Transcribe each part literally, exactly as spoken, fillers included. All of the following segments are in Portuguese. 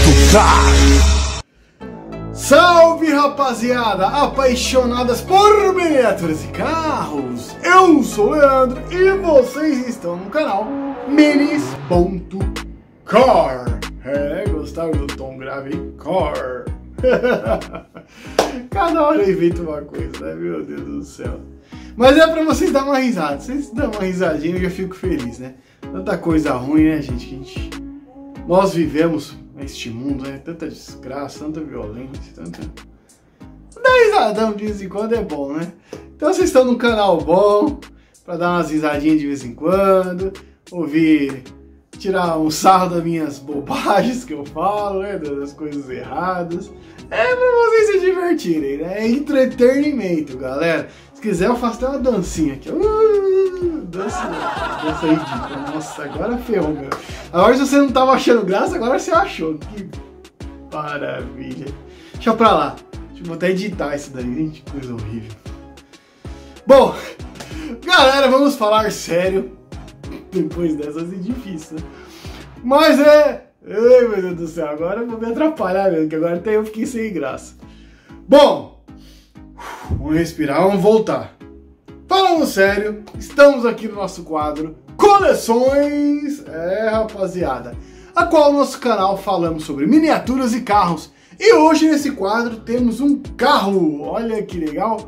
Car. Salve, rapaziada, apaixonadas por miniaturas e carros. Eu sou o Leandro e vocês estão no canal Minis ponto car. É, gostaram do tom grave? Car. Cada hora eu invento uma coisa, né? Meu Deus do céu. Mas é pra vocês dar uma risada. Vocês dão uma risadinha, eu já fico feliz, né? Tanta coisa ruim, né, gente? Que a gente... Nós vivemos neste mundo, né? Tanta desgraça, tanta violência, tanta... Dar risadão de vez em quando é bom, né? Então vocês estão num canal bom, pra dar umas risadinhas de vez em quando, ouvir, tirar um sarro das minhas bobagens que eu falo, né? Das coisas erradas. É pra vocês se divertirem, né? É entretenimento, galera. Se quiser eu faço até uma dancinha aqui. Uh, dança, dança ridícula. Nossa, agora ferrou, meu. Agora se você não tava achando graça, agora você achou. Que maravilha. Deixa pra lá. Deixa eu até editar isso daí, gente. Que coisa horrível. Bom, galera, vamos falar sério. Depois dessas é difícil, né? Mas é... Ai, meu Deus do céu, agora eu vou me atrapalhar mesmo, que agora até eu fiquei sem graça. Bom, vamos respirar, vamos voltar. Falando sério, estamos aqui no nosso quadro Coleções, é, rapaziada, a qual no nosso canal falamos sobre miniaturas e carros. E hoje nesse quadro temos um carro, olha que legal,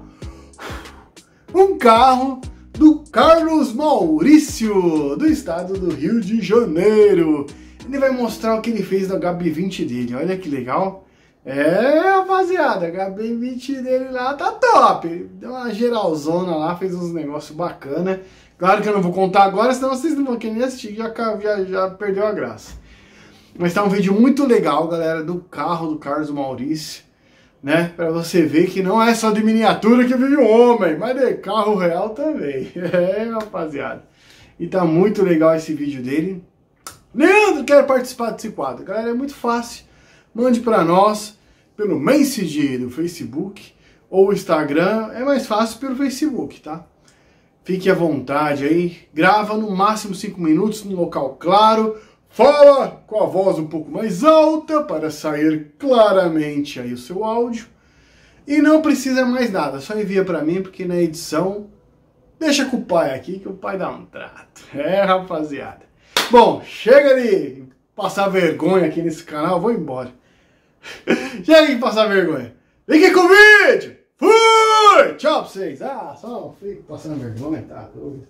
um carro do Carlos Maurício, do estado do Rio de Janeiro. Ele vai mostrar o que ele fez no H B vinte dele, olha que legal. É, rapaziada, H B vinte dele lá tá top. Ele deu uma geralzona lá, fez uns negócios bacana. Claro que eu não vou contar agora, senão vocês não vão querer assistir, já, já, já perdeu a graça. Mas tá um vídeo muito legal, galera, do carro do Carlos Maurício, né? Pra você ver que não é só de miniatura que vive o homem, mas de carro real também. É, rapaziada. E tá muito legal esse vídeo dele. Leandro, quero participar desse quadro. Galera, é muito fácil. Mande para nós pelo Messenger do Facebook ou Instagram. É mais fácil pelo Facebook, tá? Fique à vontade aí. Grava no máximo cinco minutos num local claro. Fala com a voz um pouco mais alta para sair claramente aí o seu áudio. E não precisa mais nada. Só envia para mim porque na edição deixa com o pai aqui que o pai dá um trato. É, rapaziada. Bom, chega de passar vergonha aqui nesse canal, vou embora. Chega de passar vergonha. Vem aqui com o vídeo. Fui! Tchau pra vocês. Ah, só fico passando vergonha, tá doido.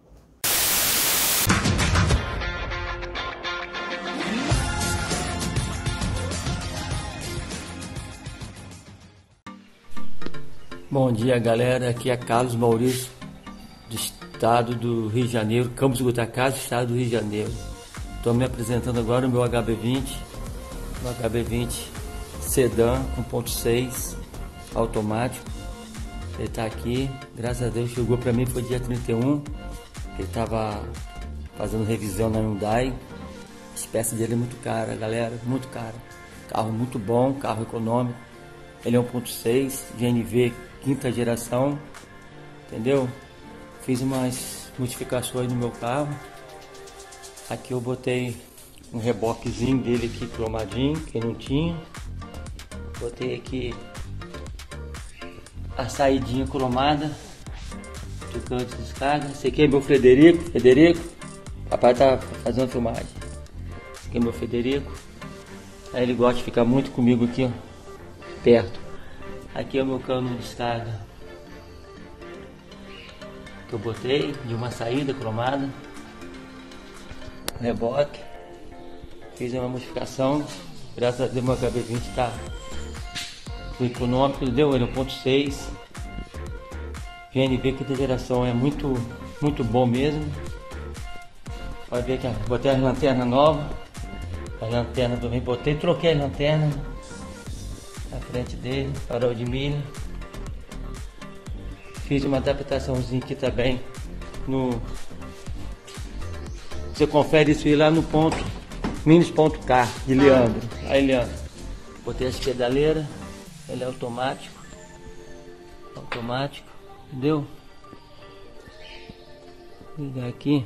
Bom dia, galera. Aqui é Carlos Maurício, do estado do Rio de Janeiro, Campos Goytacazes, estado do Rio de Janeiro. Estou me apresentando agora o meu H B vinte, o H B vinte Sedan um ponto seis automático. Ele está aqui, graças a Deus chegou para mim, foi dia trinta e um. Ele estava fazendo revisão na Hyundai. As peças dele é muito cara, galera, muito cara. Carro muito bom, carro econômico. Ele é um ponto seis, G N V quinta geração, entendeu? Fiz umas modificações no meu carro. Aqui eu botei um reboquezinho dele aqui cromadinho, que não tinha. Botei aqui a saidinha cromada, tocando de descarga. Esse aqui é meu Frederico, Frederico. Papai tá fazendo filmagem. Esse aqui é meu Frederico. Aí ele gosta de ficar muito comigo aqui, ó, perto. Aqui é o meu cano de descarga que eu botei de uma saída cromada, reboque, fiz uma modificação, graças a Deus meu H B vinte tá econômico, deu ele um ponto seis, G N V quinta geração, é muito, muito bom mesmo. Pode ver que botei as lanternas novas, as lanternas também botei, troquei a lanterna na frente dele, farol de milha. Fiz uma adaptaçãozinha aqui também no... Você confere isso aí lá no ponto Minis ponto car de Leandro. Aí, Leandro, botei as pedaleiras, ele é automático. Automático, entendeu? Vou ligar aqui.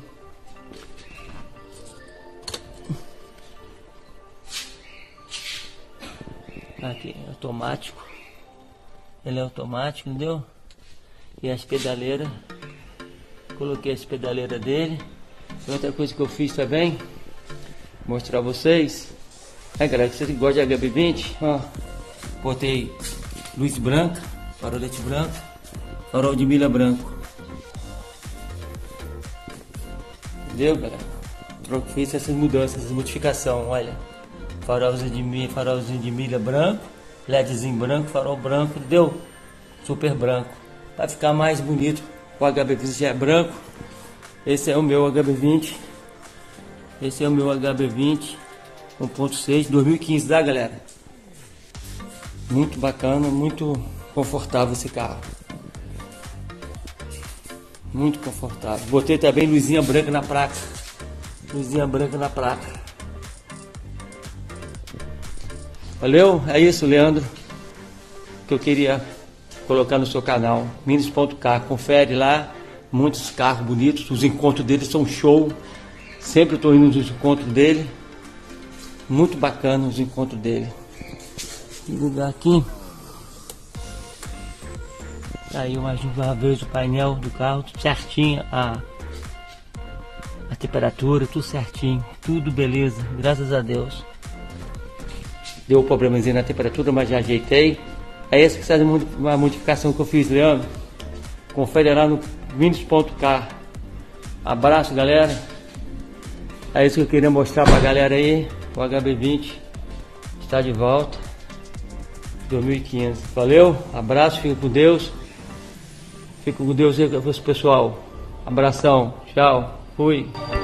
Aqui, automático. Ele é automático, entendeu? E as pedaleiras. Coloquei as pedaleiras dele. Outra coisa que eu fiz também, mostrar a vocês. É, galera, que vocês gostam de H B vinte, ó. Botei luz branca, farolete branco, farol de milha branco. Entendeu, galera? Fiz essas mudanças, essas modificações, olha. Farolzinho de milha, farolzinho de milha branco, LEDzinho branco, farol branco, entendeu? Super branco. Vai ficar mais bonito. O H B vinte já é branco. Esse é o meu H B vinte. Esse é o meu H B vinte um ponto seis dois mil e quinze, tá, galera? Muito bacana, muito confortável esse carro. Muito confortável. Botei também luzinha branca na placa. Luzinha branca na placa. Valeu? É isso, Leandro, que eu queria colocar no seu canal. Minis ponto car. Confere lá. Muitos carros bonitos. Os encontros dele são show. Sempre estou indo nos encontros dele. Muito bacana os encontros dele. Vou ligar aqui. Aí mais uma vez o painel do carro, tudo certinho, a, a temperatura, tudo certinho, tudo beleza, graças a Deus. Deu um problemazinho na temperatura, mas já ajeitei. É essa que é uma modificação que eu fiz, Leandro. Confere lá no Minis ponto car. Abraço, galera. É isso que eu queria mostrar pra galera aí. O H B vinte está de volta. dois mil e quinze. Valeu, abraço, fica com Deus. Fica com Deus aí, pessoal. Abração, tchau, fui.